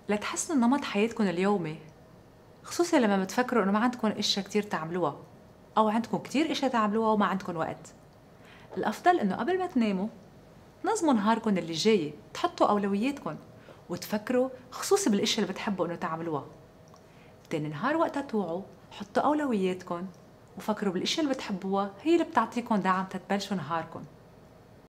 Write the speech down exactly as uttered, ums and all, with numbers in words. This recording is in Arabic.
لتحسنوا نمط حياتكم اليومي، خصوصي لما بتفكروا انه ما عندكم اشياء كتير تعملوها او عندكم كتير اشياء تعملوها وما عندكم وقت. الافضل انه قبل ما تناموا تنظموا نهاركم اللي جاي، تحطوا اولوياتكم وتفكروا خصوصي بالاشياء اللي بتحبوا انه تعملوها. تاني نهار وقتها توعوا حطوا اولوياتكم وفكروا بالاشياء اللي بتحبوها، هي اللي بتعطيكم دعم تتبلشوا نهاركم.